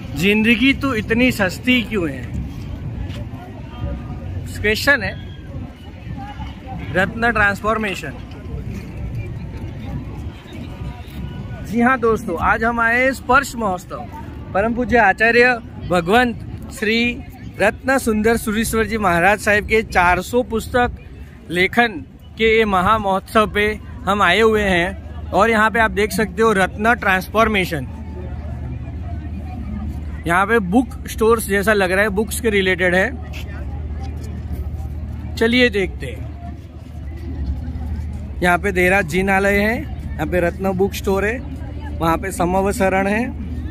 जिंदगी तो इतनी सस्ती क्यों है? क्वेश्चन है। रत्न ट्रांसफॉर्मेशन। जी हाँ दोस्तों, आज हम आए स्पर्श महोत्सव। परम पूज्य आचार्य भगवंत श्री रत्न सुंदर सुरीश्वर जी महाराज साहिब के 400 पुस्तक लेखन के ये महा महोत्सव पे हम आए हुए हैं। और यहाँ पे आप देख सकते हो रत्न ट्रांसफॉर्मेशन। यहाँ पे बुक स्टोर्स जैसा लग रहा है, बुक्स के रिलेटेड है। चलिए देखते हैं। यहाँ पे देहराज जिनालय है, यहाँ पे रत्न बुक स्टोर है, वहाँ पे समवसरण है।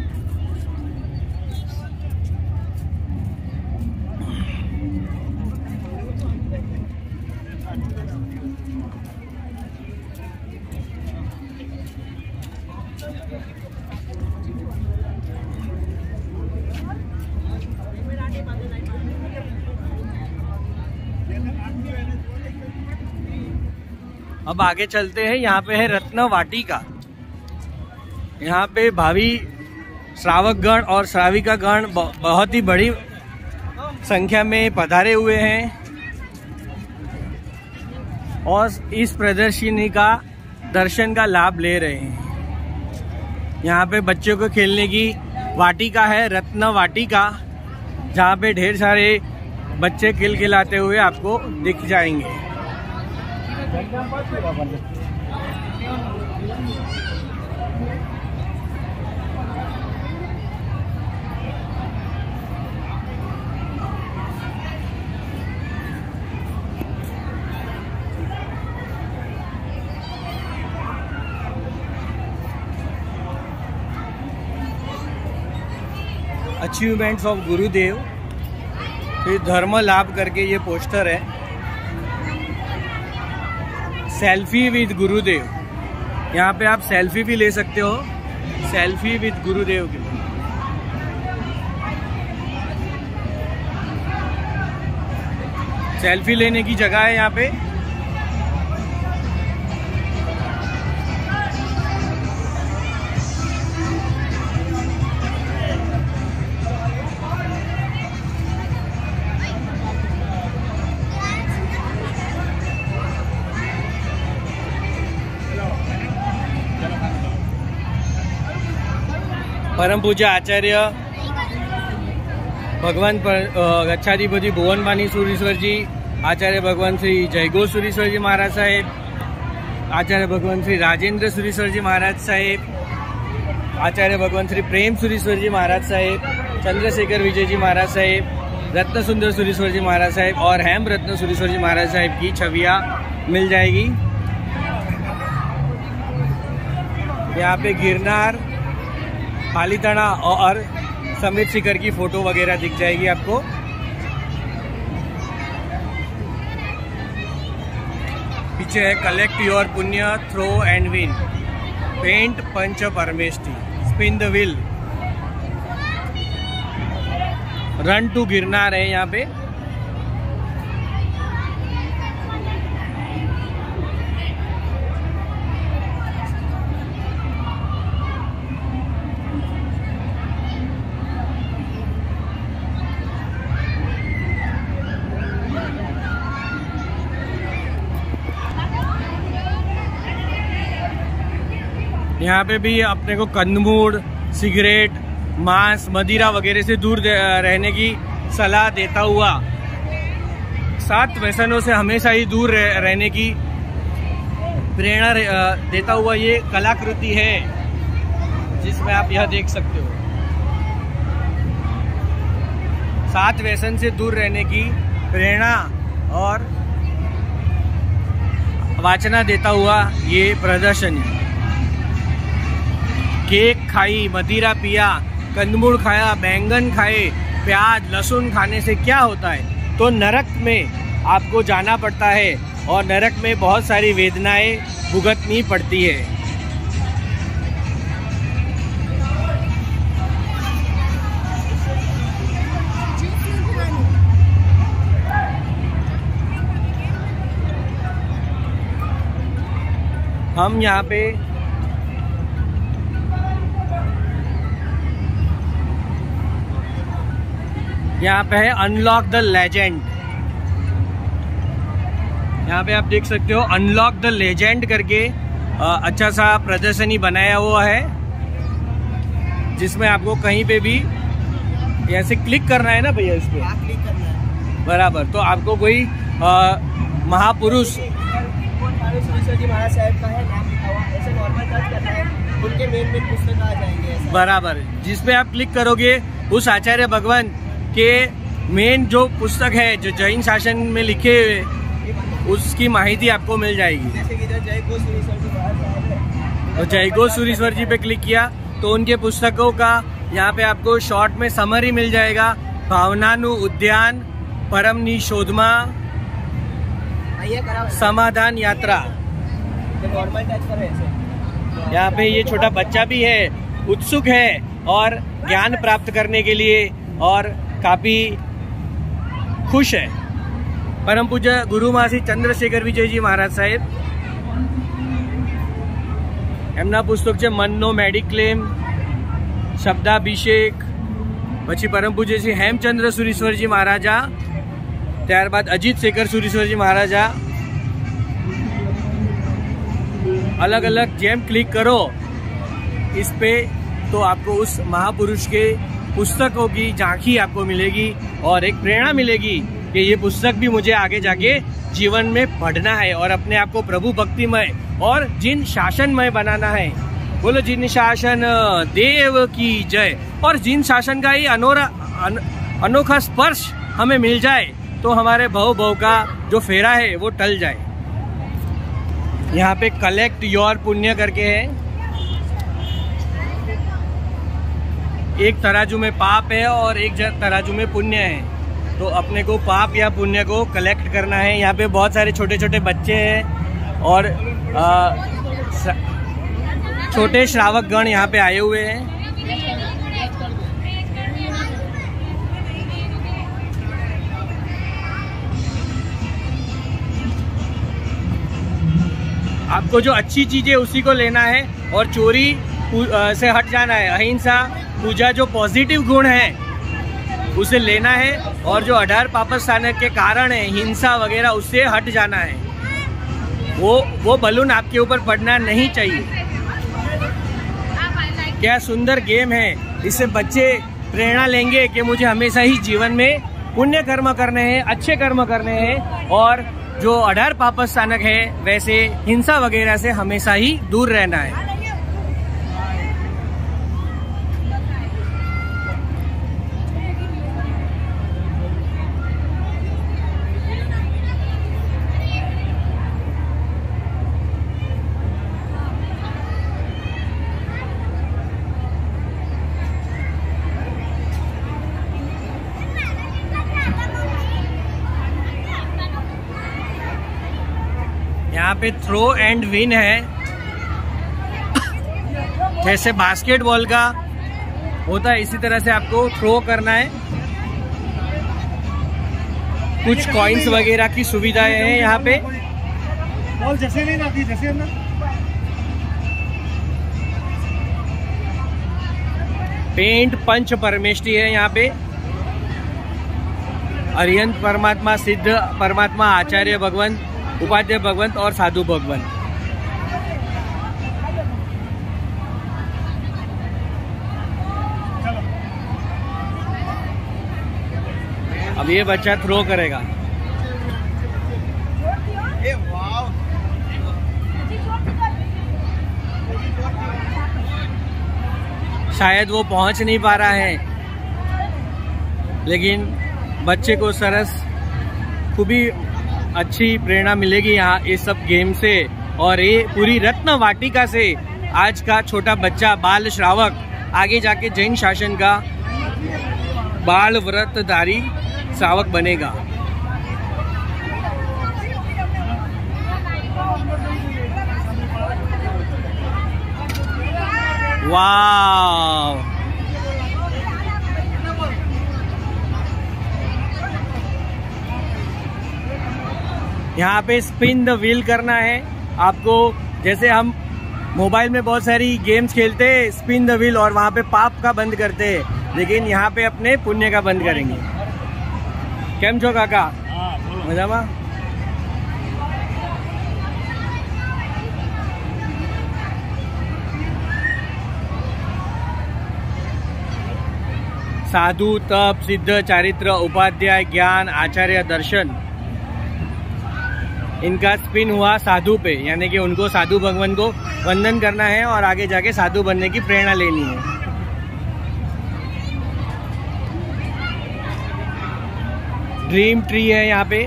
अब आगे चलते हैं। यहाँ पे है रत्न वाटिका। यहाँ पे भावी श्रावकगण और श्राविका गण बहुत ही बड़ी संख्या में पधारे हुए हैं और इस प्रदर्शनी का दर्शन का लाभ ले रहे हैं। यहाँ पे बच्चों को खेलने की वाटिका है, रत्न वाटिका, जहाँ पे ढेर सारे बच्चे खिलखिलाते हुए आपको दिख जाएंगे। अचीवमेंट्स ऑफ गुरुदेव, फिर धर्म लाभ करके ये पोस्टर है। सेल्फी विद गुरुदेव, यहाँ पे आप सेल्फी भी ले सकते हो। सेल्फी विद गुरुदेव के लिए सेल्फी लेने की जगह है यहाँ पे। परम पूज्य आचार्य भगवान गच्छाधिपति भुवनपानी सुरीश्वर जी, आचार्य भगवान श्री जयघोष सुरीश्वर जी महाराज साहेब, आचार्य भगवान श्री राजेंद्र सुरीश्वर जी महाराज साहेब, आचार्य भगवान श्री प्रेम सुरीश्वर जी महाराज साहेब, चंद्रशेखर विजय जी महाराज साहेब, रत्न सुंदर सुरीश्वर जी महाराज साहेब और हेम रत्न सुरीश्वर जी महाराज साहेब की छवियाँ मिल जाएगी। यहाँ पे गिरनार, पालीताना और समित शिखर की फोटो वगैरह दिख जाएगी आपको। पीछे है कलेक्ट योर पुण्य, थ्रो एंड विन, पेंट पंच परमेष्टि, spin the wheel, run to Girnar है यहाँ पे। यहाँ पे भी अपने को कंदमूल, सिगरेट, मांस, मदिरा वगैरह से दूर रहने की सलाह देता हुआ, 7 व्यसनों से हमेशा ही दूर रहने की प्रेरणा देता हुआ ये कलाकृति है, जिसमें आप यह देख सकते हो। 7 व्यसन से दूर रहने की प्रेरणा और वाचना देता हुआ ये प्रदर्शनी। केक खाई, मदिरा पिया, कंदमूल खाया, बैंगन खाए, प्याज लहसुन खाने से क्या होता है? तो नरक में आपको जाना पड़ता है और नरक में बहुत सारी वेदनाएं भुगतनी पड़ती है। हम यहाँ पे यहाँ पे है अनलॉक द लेजेंड। यहाँ पे आप देख सकते हो अनलॉक द लेजेंड करके अच्छा सा प्रदर्शनी बनाया हुआ है, जिसमें आपको कहीं पे भी ऐसे क्लिक करना है ना भैया, इस पे क्लिक करना है बराबर, तो आपको कोई महापुरुष महाराज साहब का है नाम लिखा हुआ, ऐसे नॉर्मल टच करना है, उनके मेन पुस्तक आ जाएंगे बराबर। जिस पे आप क्लिक करोगे उस आचार्य भगवान के मेन जो पुस्तक है जो जैन शासन में लिखे हुए, उसकी माहिती आपको मिल जाएगी। जैसे कि इधर जयगो सूरीश्वर जी महाराज, तो जयगो सूरीश्वर जी पे क्लिक किया तो उनके पुस्तकों का यहाँ पे आपको शॉर्ट में समरी मिल जाएगा। भावनानु उद्यान, परम निशोधमा, समाधान यात्रा। यहाँ पे ये छोटा बच्चा भी है, उत्सुक है और ज्ञान प्राप्त करने के लिए और काफी खुश है। परम पूज्य गुरु महासी चंद्रशेखर विजय जी महाराज साहेब, એમના પુસ્તક છે મનનો મેડિક્લેમ, શબ્દાભિષેક, પછી પરમ પૂજ્ય શ્રી હેમચંદ્ર સુરીશ્વરજી મહારાજા, ત્યારબાદ અજીત શેખર સુરીશ્વરજી મહારાજા। अलग अलग जेम क्लिक करो इस पे तो आपको उस महापुरुष के पुस्तकों की झांकी आपको मिलेगी और एक प्रेरणा मिलेगी कि ये पुस्तक भी मुझे आगे जाके जीवन में पढ़ना है और अपने आप को प्रभु भक्तिमय और जिन शासनमय बनाना है। बोलो जिन शासन देव की जय। और जिन शासन का ये अनोखा स्पर्श हमें मिल जाए तो हमारे भव का जो फेरा है वो टल जाए। यहाँ पे कलेक्ट योर पुण्य करके है, एक तराजू में पाप है और एक तराजू में पुण्य है, तो अपने को पाप या पुण्य को कलेक्ट करना है। यहाँ पे बहुत सारे छोटे छोटे बच्चे हैं और छोटे श्रावक गण यहाँ पे आए हुए हैं। आपको जो अच्छी चीजें उसी को लेना है और चोरी से हट जाना है। अहिंसा पूजा जो पॉजिटिव गुण है उसे लेना है और जो 18 पापस्थान के कारण है हिंसा वगैरह उससे हट जाना है। वो बलून आपके ऊपर पड़ना नहीं चाहिए। क्या सुंदर गेम है, इससे बच्चे प्रेरणा लेंगे कि मुझे हमेशा ही जीवन में पुण्य कर्म करने हैं, अच्छे कर्म करने हैं और जो 18 पापस्थानक है वैसे हिंसा वगैरह से हमेशा ही दूर रहना है। यहाँ पे थ्रो एंड विन है, जैसे बास्केटबॉल का होता है इसी तरह से आपको थ्रो करना है। कुछ कॉइन्स वगैरह की सुविधाएं हैं यहाँ पे। बॉल जैसे नहीं आती जैसे ना। पेंट पंच परमेष्टि है यहाँ पे। अरिहंत परमात्मा, सिद्ध परमात्मा, आचार्य भगवंत, उपाध्याय भगवंत और साधु भगवंत। अब ये बच्चा थ्रो करेगा। शायद वो पहुंच नहीं पा रहा है, लेकिन बच्चे को सरस खूबी अच्छी प्रेरणा मिलेगी यहाँ इस सब गेम से। और ये पूरी रत्न वाटिका से आज का छोटा बच्चा बाल श्रावक आगे जाके जैन शासन का बाल व्रतधारी श्रावक बनेगा। वाव, यहाँ पे स्पिन द व्हील करना है आपको। जैसे हम मोबाइल में बहुत सारी गेम्स खेलते हैं स्पिन द व्हील और वहाँ पे पाप का बंद करते हैं, लेकिन यहाँ पे अपने पुण्य का बंद करेंगे। કેમ છો કાકા? મજામાં? साधु तप सिद्ध चारित्र उपाध्याय ज्ञान आचार्य दर्शन, इनका स्पिन हुआ साधु पे, यानी कि उनको साधु भगवान को वंदन करना है और आगे जाके साधु बनने की प्रेरणा लेनी है। ड्रीम ट्री है यहाँ पे।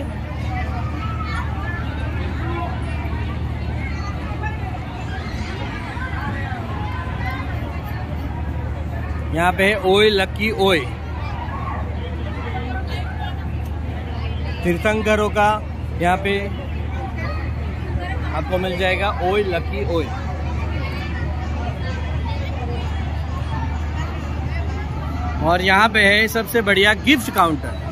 यहाँ पे है ओय लकी ओय, तीर्थंकरों का यहाँ पे आपको मिल जाएगा ओय लकी ओय। और यहाँ पे है सबसे बढ़िया गिफ्ट काउंटर।